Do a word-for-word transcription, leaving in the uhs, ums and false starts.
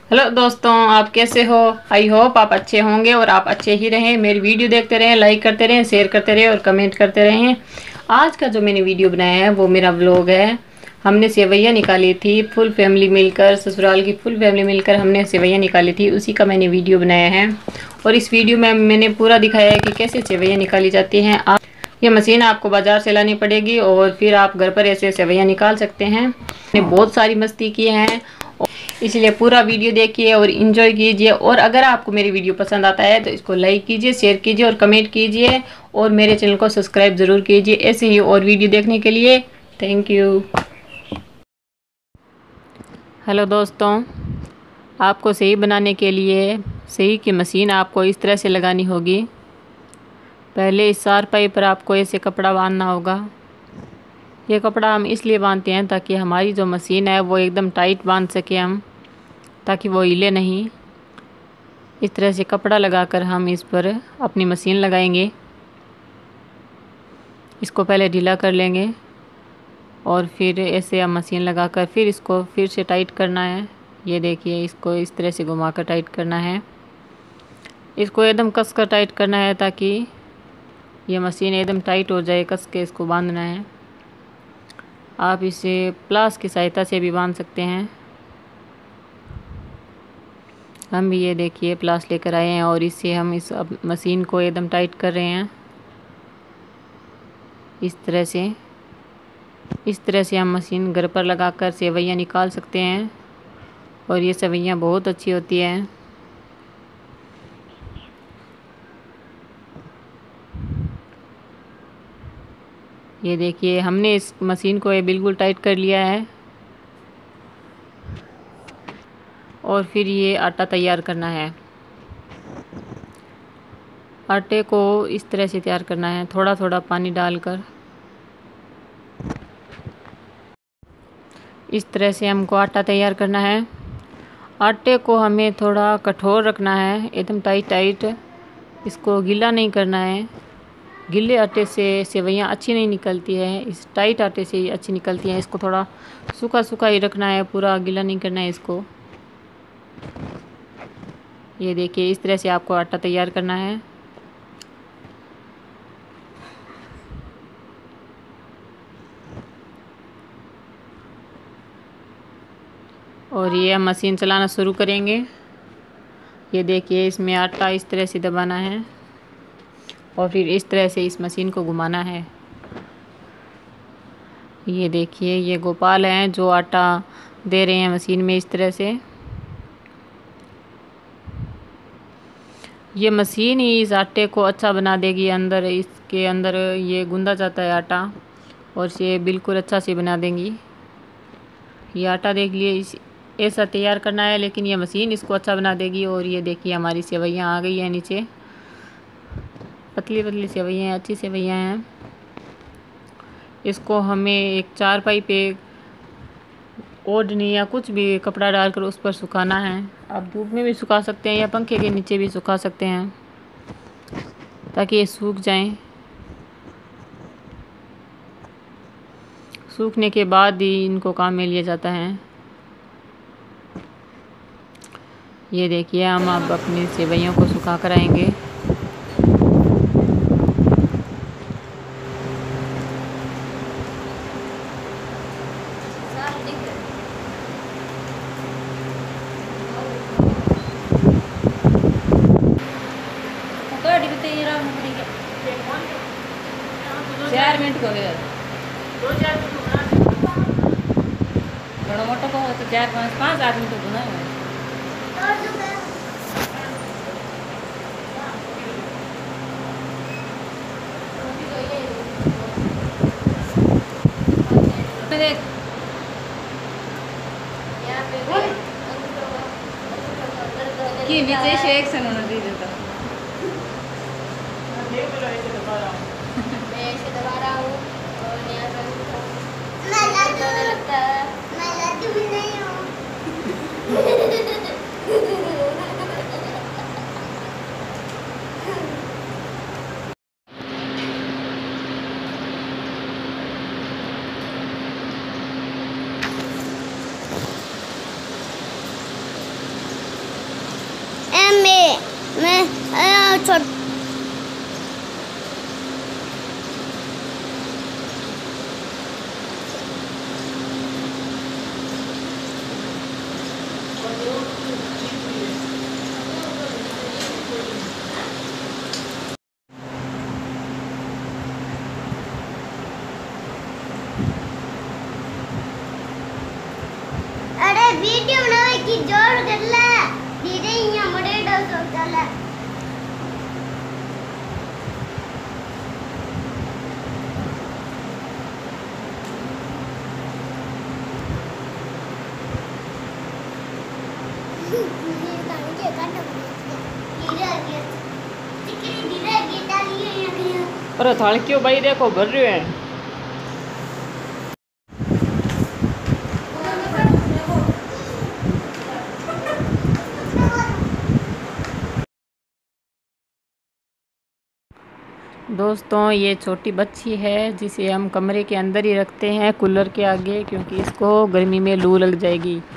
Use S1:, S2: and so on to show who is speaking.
S1: Hello दोस्तों, आप कैसे हो? आई होप आप अच्छे होंगे और आप अच्छे ही रहें। मेरी वीडियो देखते रहें, लाइक करते रहें, शेयर करते रहें और कमेंट करते रहें। आज का जो मैंने वीडियो बनाया है वो मेरा व्लॉग है। हमने सेवैयाँ निकाली थी फुल फैमिली मिलकर, ससुराल की फुल फैमिली मिलकर हमने सेवैयाँ निकाली थी, उसी का मैंने वीडियो बनाया है। और इस वीडियो में मैंने पूरा दिखाया है कि कैसे सेवैयाँ निकाली जाती हैं। आप ये मशीन आपको बाज़ार से लानी पड़ेगी और फिर आप घर पर ऐसे सेवैयाँ निकाल सकते हैं। मैंने बहुत सारी मस्ती की हैं, इसलिए पूरा वीडियो देखिए और इन्जॉय कीजिए। और अगर आपको मेरी वीडियो पसंद आता है तो इसको लाइक कीजिए, शेयर कीजिए और कमेंट कीजिए और मेरे चैनल को सब्सक्राइब ज़रूर कीजिए ऐसे ही और वीडियो देखने के लिए। Thank you. हेलो दोस्तों, आपको सही बनाने के लिए सही की मशीन आपको इस तरह से लगानी होगी। पहले इस चार पाई पर आपको ऐसे कपड़ा बांधना होगा। ये कपड़ा हम इसलिए बांधते हैं ताकि हमारी जो मशीन है वो एकदम टाइट बांध सके हम, ताकि वो हिले नहीं। इस तरह से कपड़ा लगाकर हम इस पर अपनी मशीन लगाएंगे। इसको पहले ढीला कर लेंगे और फिर ऐसे हम मशीन लगाकर फिर इसको फिर से टाइट करना है। ये देखिए, इसको इस तरह से घुमाकर टाइट करना है। इसको एकदम कस कर टाइट करना है ताकि ये मशीन एकदम टाइट हो जाए। कस के इसको बांधना है। आप इसे प्लास की सहायता से भी बांध सकते हैं। हम भी ये देखिए प्लास लेकर आए हैं और इससे हम इस अब मशीन को एकदम टाइट कर रहे हैं। इस तरह से इस तरह से हम मशीन घर पर लगाकर सेवैयाँ निकाल सकते हैं और ये सेवैयाँ बहुत अच्छी होती हैं। ये देखिए, हमने इस मशीन को ये बिल्कुल टाइट कर लिया है और फिर ये आटा तैयार करना है। आटे को इस तरह से तैयार करना है, थोड़ा थोड़ा पानी डालकर। इस तरह से हमको आटा तैयार करना है। आटे को हमें थोड़ा कठोर रखना है, एकदम टाइट टाइट। इसको गीला नहीं करना है। गीले आटे से सेवैयाँ अच्छी नहीं निकलती है, इस टाइट आटे से ही अच्छी निकलती हैं। इसको थोड़ा सूखा सूखा ही रखना है, पूरा गीला नहीं करना है इसको। ये देखिए, इस तरह से आपको आटा तैयार करना है। और ये हम मशीन चलाना शुरू करेंगे। ये देखिए, इसमें आटा इस तरह से दबाना है और फिर इस तरह से इस मशीन को घुमाना है। ये देखिए, ये गोपाल हैं जो आटा दे रहे हैं मशीन में इस तरह से। ये मशीन ही इस आटे को अच्छा बना देगी। अंदर इसके अंदर ये गूंदा जाता है आटा और इसे बिल्कुल अच्छा से बना देंगी। ये आटा देख लिए इस ऐसा तैयार करना है, लेकिन ये मशीन इसको अच्छा बना देगी। और ये देखिए, हमारी सेवैयाँ आ गई हैं नीचे। पतली पतली सेवैयाँ हैं, अच्छी सेवैयाँ हैं। इसको हमें एक चारपाई पे ओढ़नी या कुछ भी कपड़ा डालकर उस पर सुखाना है। आप धूप में भी सुखा सकते हैं या पंखे के नीचे भी सुखा सकते हैं ताकि ये सूख जाएं। सूखने के बाद ही इनको काम में लिया जाता है। ये देखिए, हम अब अपनी सेवैयों को सुखा कर आएंगे। चार मिनट हो गए। दो चार मिनट बड़ा मोटा को तो चार पाँच पाँच आदमी तो गुना है। कि नीचे से एक सन होना दे देता। मैं ऐसे दबा रहा हूँ और यहाँ पर मैं लाती लगता है। मैं लाती भी नहीं हूँ।
S2: मैं छोट अरे वीडियो बनावे की जोर कर ले धीरे यहाँ मरे डर सब चला
S1: अरे थाल क्यों भाई देखो भर रहे हैं। दोस्तों ये छोटी बच्ची है जिसे हम कमरे के अंदर ही रखते हैं कूलर के आगे, क्योंकि इसको गर्मी में लू लग जाएगी।